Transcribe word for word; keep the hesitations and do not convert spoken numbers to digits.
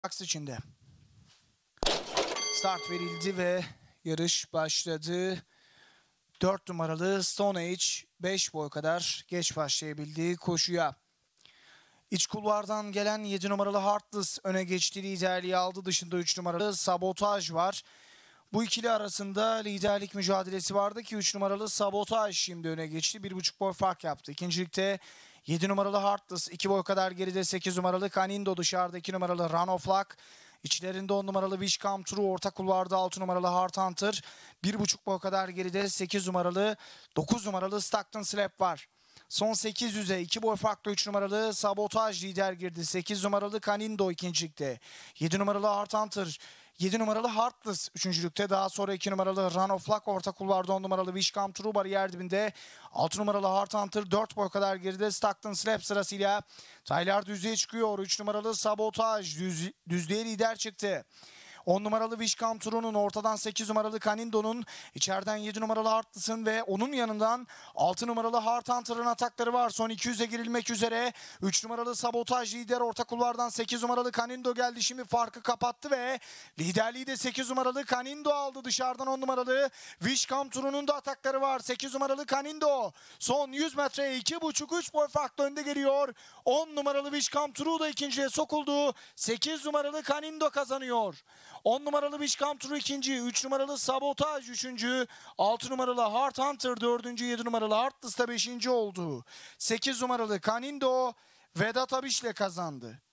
Box içinde. Start verildi ve yarış başladı. dört numaralı Stone Age beş boy kadar geç başlayabildi koşuya. İç kulvardan gelen yedi numaralı Heartless öne geçti, liderliği aldı. Dışında üç numaralı Sabotaj var. Bu ikili arasında liderlik mücadelesi vardı ki üç numaralı Sabotaj şimdi öne geçti. bir buçuk boy fark yaptı. İkincilikte yedi numaralı Heartless, iki boy kadar geride sekiz numaralı Canindo, dışarıda iki numaralı Run of Luck. İçlerinde on numaralı Wish Come True, orta kulvarda altı numaralı Heart Hunter. bir buçuk boy kadar geride sekiz numaralı, dokuz numaralı Stockton Slap var. Son sekiz yüze iki boy farklı üç numaralı Sabotaj lider girdi. sekiz numaralı Canindo ikincilikte. yedi numaralı Heart Hunter, yedi numaralı Heartless üçüncülükte. Daha sonra iki numaralı Run of Luck, orta kulvarda on numaralı Wish Come True bariyer dibinde. altı numaralı Heart Hunter dört boy kadar geride. Stockton Slap sırasıyla Tyler düzlüğe çıkıyor. üç numaralı Sabotaj düz, düzlüğe lider çıktı. on numaralı Wish Come True'nun, ortadan sekiz numaralı Canindo'nun, içeriden yedi numaralı Heartless'ın ve onun yanından altı numaralı Heart Hunter'ın atakları var. Son iki yüze girilmek üzere. üç numaralı Sabotaj lider, orta kulvardan sekiz numaralı Canindo geldi. Şimdi farkı kapattı ve liderliği de sekiz numaralı Canindo aldı. Dışarıdan on numaralı Wish Come True'nun da atakları var. sekiz numaralı Canindo son yüz metreye iki buçuk üç boy farklı önde geliyor. on numaralı Wish Come True da ikinciye sokuldu. sekiz numaralı Canindo kazanıyor. on numaralı Wish Come True ikinci, üç numaralı Sabotaj üçüncü, altı numaralı Heart Hunter dördüncü, yedi numaralı Heartless da beşinci oldu. sekiz numaralı Canindo Vedat Abiş'le kazandı.